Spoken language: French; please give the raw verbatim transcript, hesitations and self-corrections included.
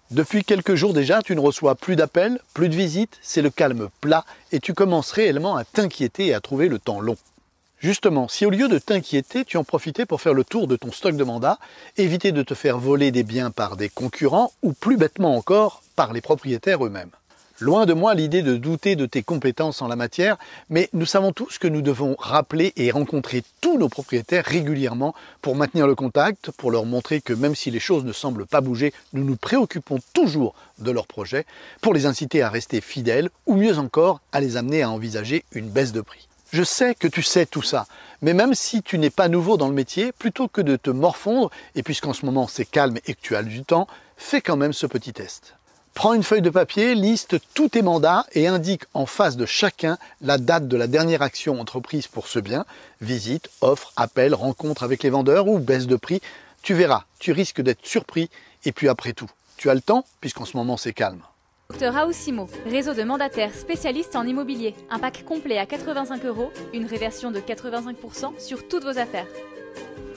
Depuis quelques jours déjà, tu ne reçois plus d'appels, plus de visites, c'est le calme plat et tu commences réellement à t'inquiéter et à trouver le temps long. Justement, si au lieu de t'inquiéter, tu en profitais pour faire le tour de ton stock de mandats, éviter de te faire voler des biens par des concurrents ou plus bêtement encore, par les propriétaires eux-mêmes. Loin de moi l'idée de douter de tes compétences en la matière, mais nous savons tous que nous devons rappeler et rencontrer tous nos propriétaires régulièrement pour maintenir le contact, pour leur montrer que même si les choses ne semblent pas bouger, nous nous préoccupons toujours de leurs projets, pour les inciter à rester fidèles ou mieux encore à les amener à envisager une baisse de prix. Je sais que tu sais tout ça, mais même si tu n'es pas nouveau dans le métier, plutôt que de te morfondre, et puisqu'en ce moment c'est calme et que tu as du temps, fais quand même ce petit test. Prends une feuille de papier, liste tous tes mandats et indique en face de chacun la date de la dernière action entreprise pour ce bien, visite, offre, appel, rencontre avec les vendeurs ou baisse de prix. Tu verras, tu risques d'être surpris et puis après tout, tu as le temps puisqu'en ce moment c'est calme. Docteur Aoussimo, réseau de mandataires spécialistes en immobilier. Un pack complet à quatre-vingt-cinq euros, une réversion de quatre-vingt-cinq pour cent sur toutes vos affaires.